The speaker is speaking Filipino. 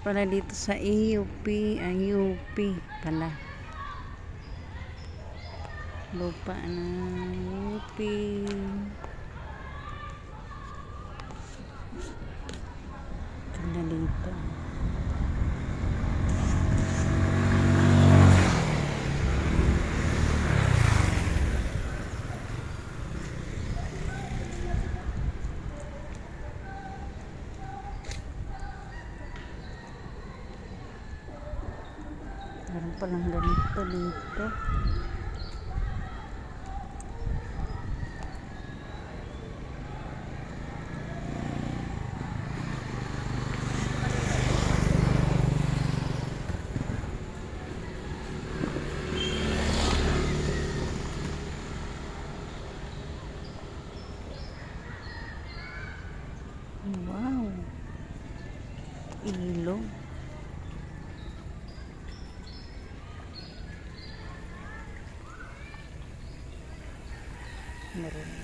pala dito sa AUP, UP pala. Lupa ng UP. Ganda dito. Meron palang ganito dito. Wow. Ilog. Meron